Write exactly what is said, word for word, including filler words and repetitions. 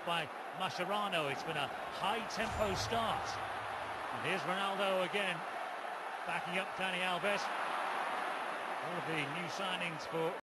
by Mascherano. It's been a high-tempo start. And here's Ronaldo again, backing up Dani Alves. All of the new signings for